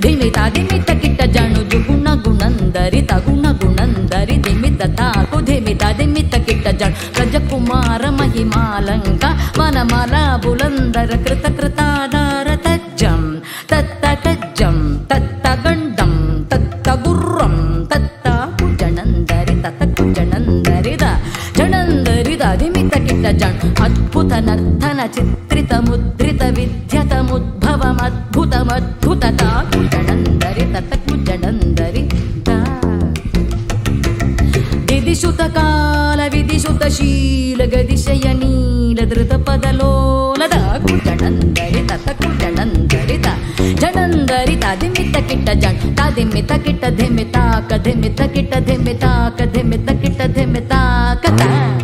ಧಿಮಿತ ಧಿಮಿತ ಕಿಟ್ಟ ಜಣುಜು ಗುಣ ಗುಣಂದರಿತ ಗುಣ ಗುಣಂದರಿ ಧಿಮಿತ ತಾಕು ಧಿಮಿತ ಧಿಮಿತ ಕಿಟ್ಟ ಜಣ್ ರಜಕುಮಾರ ಮಹಿಮಾಲಂಕ ವನಮಾಲ ಬುಲಂದರ ಕೃತ ಕೃತಾಧಾರ ತಜ್ಜಂ ತತ್ತ ತಜ್ಜಂ ತತ್ತ ಗಂಡಂ ತತ್ತ ಗುರ್ರಂ ತತ್ತ ಕುಜಣಂದರಿ ತತ್ತ ಕುಜಣಂದರಿದ ಜಣಂದರಿದ ಧಿಮಿತ ಕಿಟ್ಟ ಜಣ್ ಅದ್ಭುತ ನರ್ತನ ಚಿತ್ರಿತ ಮುದ್ರಿತ ವಿದ್ಯತ ಮುದ್ಭವಮದ್ಭುತಮದ್ಭುತ ತಾಕು ಜಣಂದರಿ ತತ್ತ ಕುಜಣಂದರಿ ವಿಧಿಸುತ ಕಾಲ ವಿಧಿಸುತ ಶೀಲ ಗದಿಶಯ ನೀಲ ಧೃತ ಪದಲೋಲದ ಕುಜಣಂದರಿ ತತ ಕುಜಣಂದರಿತ ಜಣಂದರಿತ ಧಿಮಿತ ಕಿಟ್ಟ ಜಣ್ ತಾದಿಮಿತ ಕಿಟ್ಟ ಧಿಮಿತಾಕ ಧಿಮಿತ ಕಿಟ್ಟ ಧಿಮಿತಾಕ ಧಿಮಿತ ಕಿಟ್ಟ ಧಿಮಿತಾಕ